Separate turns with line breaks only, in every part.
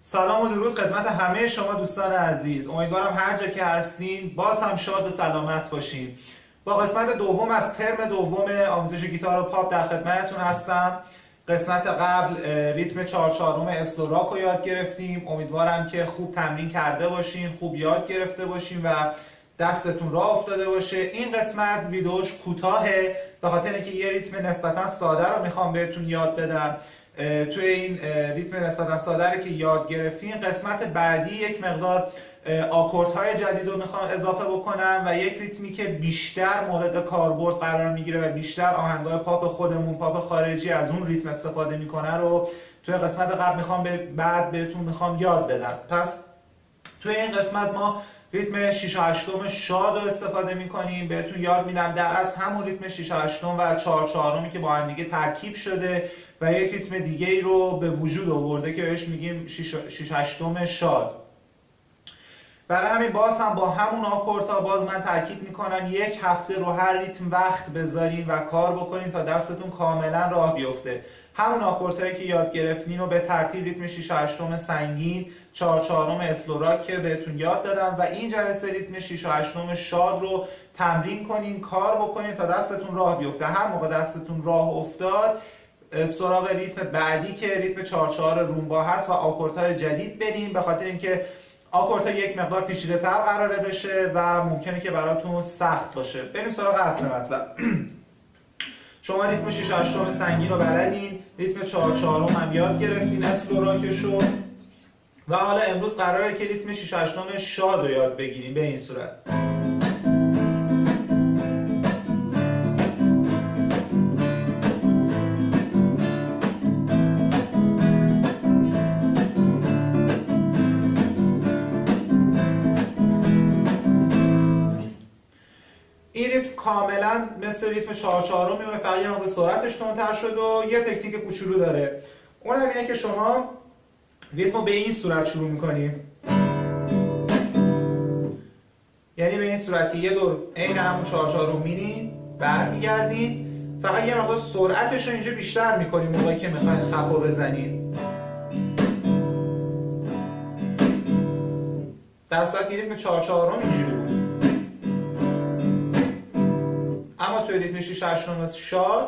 سلام و درود خدمت همه شما دوستان عزیز. امیدوارم هر جا که هستین باز هم شاد و سلامت باشین. با قسمت دوم از ترم دوم آموزش گیتار و پاپ در خدمتتون هستم. قسمت قبل ریتم 4/4 اسلوراک رو یاد گرفتیم. امیدوارم که خوب تمرین کرده باشین، خوب یاد گرفته باشین و دستتون راه افتاده باشه. این قسمت ویدیوش کوتاهه به خاطر اینکه یه ریتم نسبتا ساده رو میخوام بهتون یاد بدم. توی این ریتم نسبتا ساده که یاد گرفتین، قسمت بعدی یک مقدار آکوردهای جدید رو میخوام اضافه بکنم و یک ریتمی که بیشتر مورد کاربرد قرار میگیره و بیشتر آهنگای پاپ خودمون، پاپ خارجی از اون ریتم استفاده میکنه رو توی قسمت قبل بعد بهتون یاد بدم. پس توی این قسمت ما ریتم 6/8 شاد رو استفاده میکنیم. بهتون یاد میدم در اصل همون ریتم 6/8 و 4/4 که با هم دیگه ترکیب شده و یک ریتم دیگه ای رو به وجود آورده که بهش میگیم 6/8 شاد. برای همین باز هم با همون آکوردها باز من تاکید میکنم یک هفته رو هر ریتم وقت بذارین و کار بکنین تا دستتون کاملا راه بیفته. همون آکوردهایی که یاد گرفتین رو به ترتیب ریتم 6/8 سنگین، 4/4 اسلوراک که بهتون یاد دادم و این جلسه ریتم 6/8 شاد رو تمرین کنین، کار بکنین تا دستتون راه بیفته. هر موقع دستتون راه افتاد سراغ ریتم بعدی که ریتم 4/4 رومبا هست و آکوردهای جدید بریم، به خاطر اینکه آکوردها یک مقدار پیچیده‌تر قراره بشه و ممکنه که براتون سخت باشه. بریم سراغ اصل مطلب. شما ریتم 6/8 سنگین رو بلدین، ریتم 4/4 هم یاد گرفتین اسلوراکشو و حالا امروز قراره که ریتم 6/8 شاد رو یاد بگیریم به این صورت. این ریتم کاملا مثل ریتم 4/4 میمونه، فقط یه مقدار سرعتش تندتر شد و یه تکنیک کوچولو داره. اون هم اینه که شما ریتم رو به این صورت شروع میکنیم، یعنی به این صورت که یه دور عین همون 4/4 میرین برمیگردین، فقط یه مقدار سرعتش رو اینجا بیشتر میکنیم موقعی که میخواین خفا بزنین. در صورتی که ریتم 4/4 اینجوری بود، اما توی ریتم 6/8 شاد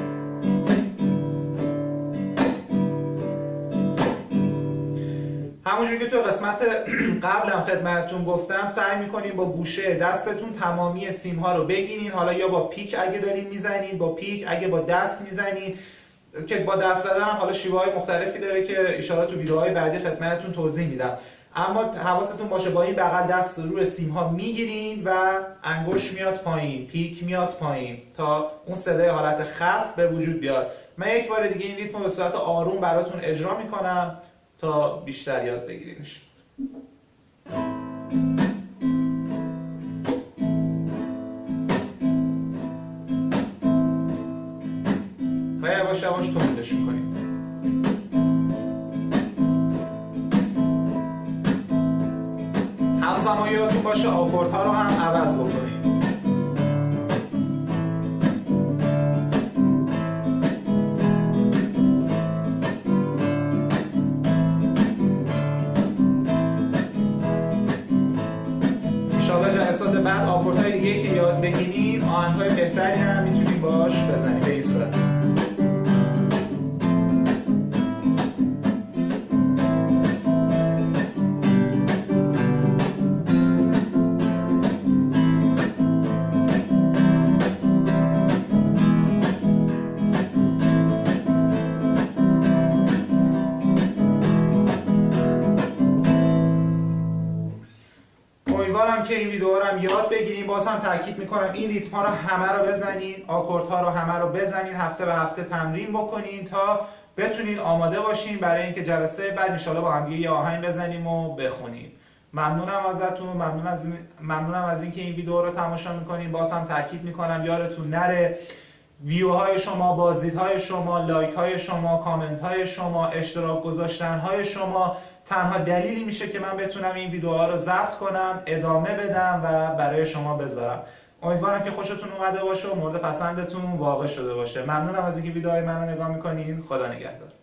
همونجوری که توی قسمت قبلم خدمتتون گفتم سعی میکنین با گوشه دستتون تمامی سیمها رو بگیرین. حالا یا با پیک اگه دارین میزنین، با پیک اگه با دست میزنین، که با دست زدن هم حالا شیوه‌های مختلفی داره که ان شاءالله تو ویدیوهای بعدی خدمتتون توضیح میدم. اما حواستون باشه با این بغل دست روی سیمها میگیرین و انگشت میاد پایین، پیک میاد پایین تا اون صدای حالت خفت به وجود بیاد. من یک بار دیگه این ریتم رو به صورت آروم براتون اجرا میکنم تا بیشتر یاد بگیرینش. و یواش یواش تندش میکنیم. همزمان یادتون باشه آکوردها رو هم عوض بکنیم. انشاءالله جلسات بعد آکوردهای دیگه که یاد بگیریم آهنگ‌های بهتری هم میتونیم باش بزنیم به این صورت. امیدوارم که این ویدیو رو هم یاد بگیریم. باز هم تاکید میکنم این ریتم ها رو همه رو بزنین، آکوردها رو همه رو بزنین، هفته به هفته تمرین بکنین تا بتونین آماده باشین برای اینکه جلسه بعد ان شاءالله با هم یه آهنگ بزنیم و بخونیم. ممنونم ازتون، ممنونم از اینکه این ویدیو رو تماشا میکنین. باز هم تاکید میکنم یادتون نره ویوهای شما، بازدیدهای شما، لایک های شما، کامنت های شما، اشتراک گذاشتن های شما تنها دلیلی میشه که من بتونم این ویدیوها رو ضبط کنم، ادامه بدم و برای شما بذارم. امیدوارم که خوشتون اومده باشه و مورد پسندتون واقع شده باشه. ممنونم از اینکه ویدیوهای منو نگاه میکنین. خدا نگهدار.